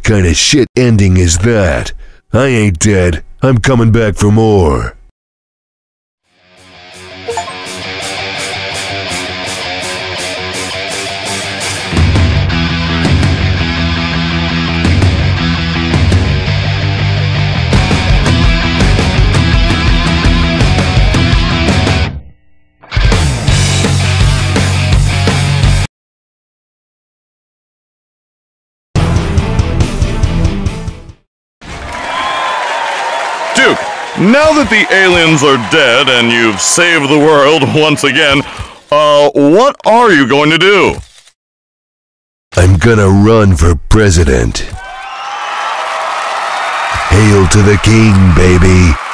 kind of shit ending is that? I ain't dead. I'm coming back for more. Duke, now that the aliens are dead and you've saved the world once again, what are you going to do? I'm gonna run for president. Hail to the king, baby.